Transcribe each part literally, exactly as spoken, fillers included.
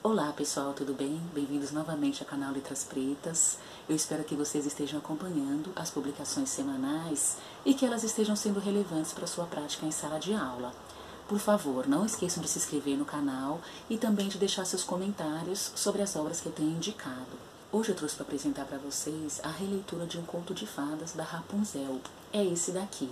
Olá pessoal, tudo bem? Bem-vindos novamente ao canal Letras Pretas. Eu espero que vocês estejam acompanhando as publicações semanais e que elas estejam sendo relevantes para a sua prática em sala de aula. Por favor, não esqueçam de se inscrever no canal e também de deixar seus comentários sobre as obras que eu tenho indicado. Hoje eu trouxe para apresentar para vocês a releitura de um conto de fadas da Rapunzel. É esse daqui.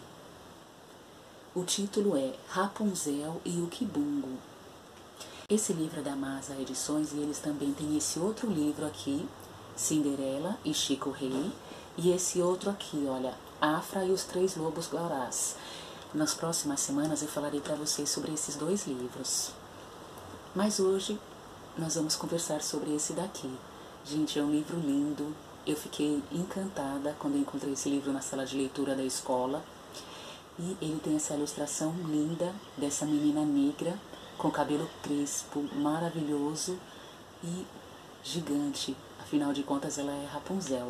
O título é Rapunzel e o Quibungo. Esse livro é da Masa Edições e eles também têm esse outro livro aqui, Cinderela e Chico Rei, e esse outro aqui, olha, Afra e os Três Lobos Guarás. Nas próximas semanas eu falarei para vocês sobre esses dois livros. Mas hoje nós vamos conversar sobre esse daqui. Gente, é um livro lindo. Eu fiquei encantada quando eu encontrei esse livro na sala de leitura da escola. E ele tem essa ilustração linda dessa menina negra, com cabelo crespo, maravilhoso e gigante. Afinal de contas, ela é Rapunzel.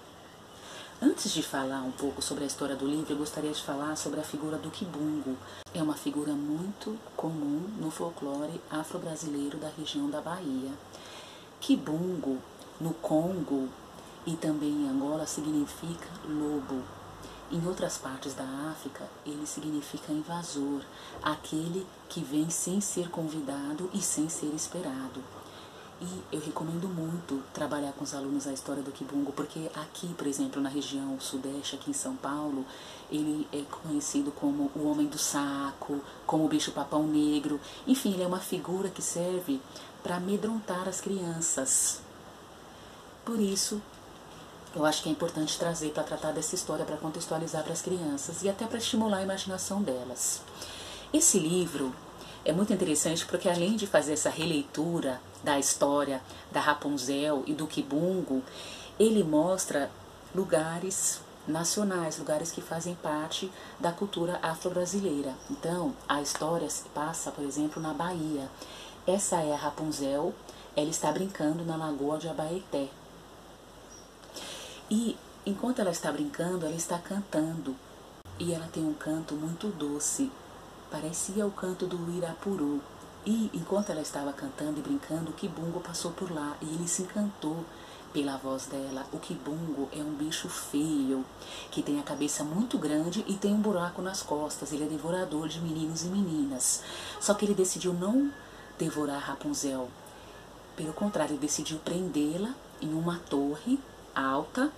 Antes de falar um pouco sobre a história do livro, eu gostaria de falar sobre a figura do Quibungo. É uma figura muito comum no folclore afro-brasileiro da região da Bahia. Quibungo, no Congo e também em Angola, significa lobo. Em outras partes da África, ele significa invasor, aquele que vem sem ser convidado e sem ser esperado. E eu recomendo muito trabalhar com os alunos a história do Quibungo, porque aqui, por exemplo, na região sudeste, aqui em São Paulo, ele é conhecido como o homem do saco, como o bicho-papão negro. Enfim, ele é uma figura que serve para amedrontar as crianças. Por isso, eu acho que é importante trazer para tratar dessa história, para contextualizar para as crianças e até para estimular a imaginação delas. Esse livro é muito interessante porque, além de fazer essa releitura da história da Rapunzel e do Quibungo, ele mostra lugares nacionais, lugares que fazem parte da cultura afro-brasileira. Então, a história se passa, por exemplo, na Bahia. Essa é a Rapunzel, ela está brincando na Lagoa de Abaeté. E, enquanto ela está brincando, ela está cantando. E ela tem um canto muito doce. Parecia o canto do Irapuru. E, enquanto ela estava cantando e brincando, o Quibungo passou por lá. E ele se encantou pela voz dela. O Quibungo é um bicho feio, que tem a cabeça muito grande e tem um buraco nas costas. Ele é devorador de meninos e meninas. Só que ele decidiu não devorar Rapunzel. Pelo contrário, ele decidiu prendê-la em uma torre alta,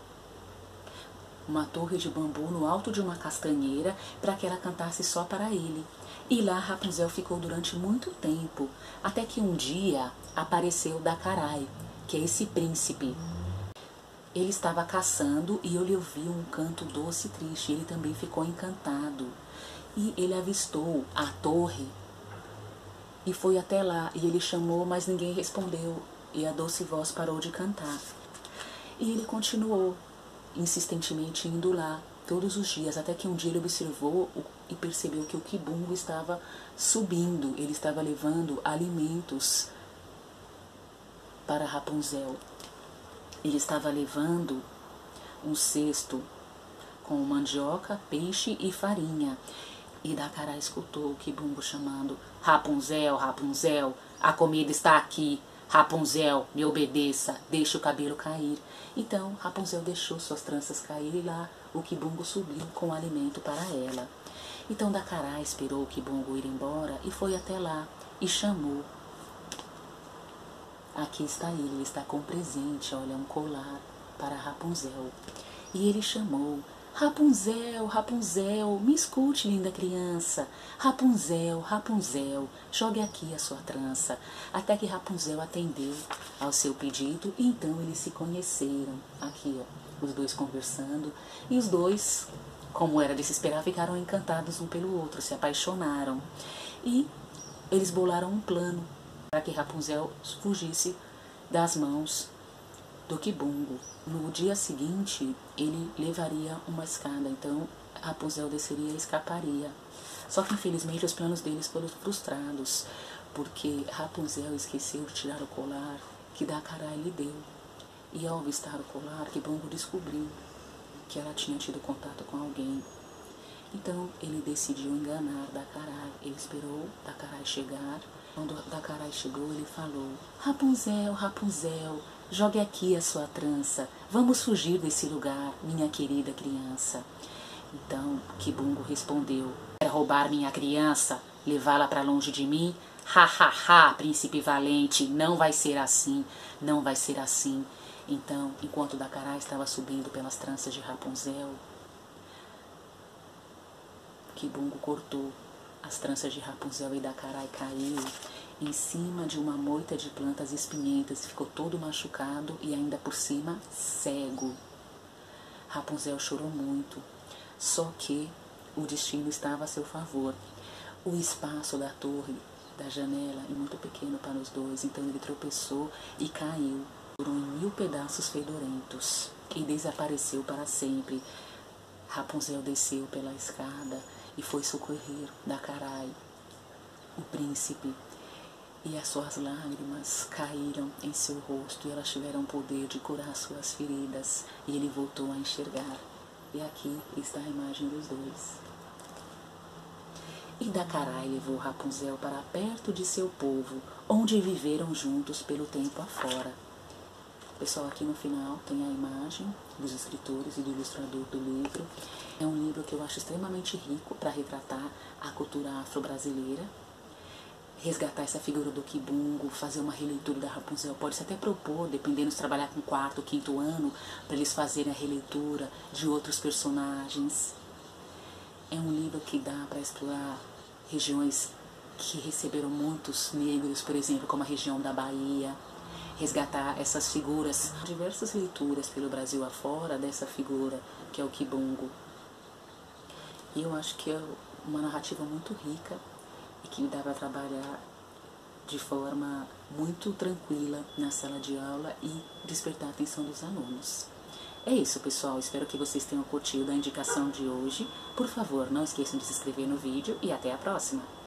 uma torre de bambu no alto de uma castanheira, para que ela cantasse só para ele. E lá Rapunzel ficou durante muito tempo, até que um dia apareceu Dacarai, que é esse príncipe. Ele estava caçando e ele ouviu um canto doce e triste, ele também ficou encantado. E ele avistou a torre e foi até lá, e ele chamou, mas ninguém respondeu, e a doce voz parou de cantar. E ele continuou insistentemente indo lá todos os dias, até que um dia ele observou e percebeu que o Quibungo estava subindo, ele estava levando alimentos para Rapunzel. Ele estava levando um cesto com mandioca, peixe e farinha. E Dacarai escutou o Quibungo chamando: Rapunzel, Rapunzel, a comida está aqui. Rapunzel, me obedeça, deixe o cabelo cair. Então Rapunzel deixou suas tranças cair e lá o Quibungo subiu com o alimento para ela. Então Dacarai esperou o Quibungo ir embora e foi até lá e chamou. Aqui está ele, ele está com um presente, olha, um colar para Rapunzel. E ele chamou: Rapunzel, Rapunzel, me escute, linda criança. Rapunzel, Rapunzel, jogue aqui a sua trança. Até que Rapunzel atendeu ao seu pedido e então eles se conheceram. Aqui, ó, os dois conversando. E os dois, como era de se esperar, ficaram encantados um pelo outro, se apaixonaram. E eles bolaram um plano para que Rapunzel fugisse das mãos do Quibungo. No dia seguinte, ele levaria uma escada, então Rapunzel desceria e escaparia. Só que infelizmente os planos deles foram frustrados, porque Rapunzel esqueceu de tirar o colar que Dacarai lhe deu. E ao avistar o colar, Quibungo descobriu que ela tinha tido contato com alguém. Então ele decidiu enganar Dacarai. Ele esperou Dacarai chegar Quando Dacarai chegou, ele falou: Rapunzel, Rapunzel, jogue aqui a sua trança. Vamos fugir desse lugar, minha querida criança. Então, Kibungo respondeu: quer roubar minha criança? Levá-la para longe de mim? Ha, ha, ha, príncipe valente, não vai ser assim, não vai ser assim. Então, enquanto Dacarai estava subindo pelas tranças de Rapunzel, Kibungo cortou as tranças de Rapunzel e Dacarai caiu em cima de uma moita de plantas espinhentas, ficou todo machucado e ainda por cima cego. Rapunzel chorou muito, só que o destino estava a seu favor. O espaço da torre, da janela, é muito pequeno para os dois, então ele tropeçou e caiu em mil pedaços fedorentos e desapareceu para sempre. Rapunzel desceu pela escada e foi socorrer Dacarai, o príncipe, e as suas lágrimas caíram em seu rosto e elas tiveram o poder de curar suas feridas e ele voltou a enxergar. E aqui está a imagem dos dois. E Dacarai levou Rapunzel para perto de seu povo, onde viveram juntos pelo tempo afora. Pessoal, aqui no final tem a imagem dos escritores e do ilustrador do livro. É um livro que eu acho extremamente rico para retratar a cultura afro-brasileira, resgatar essa figura do Kibungo, fazer uma releitura da Rapunzel. Pode-se até propor, dependendo se trabalhar com quarto ou quinto ano, para eles fazerem a releitura de outros personagens. É um livro que dá para explorar regiões que receberam muitos negros, por exemplo, como a região da Bahia, resgatar essas figuras, diversas leituras pelo Brasil afora dessa figura que é o Kibungo. E eu acho que é uma narrativa muito rica e que dá para trabalhar de forma muito tranquila na sala de aula e despertar a atenção dos alunos. É isso, pessoal. Espero que vocês tenham curtido a indicação de hoje. Por favor, não esqueçam de se inscrever no vídeo e até a próxima!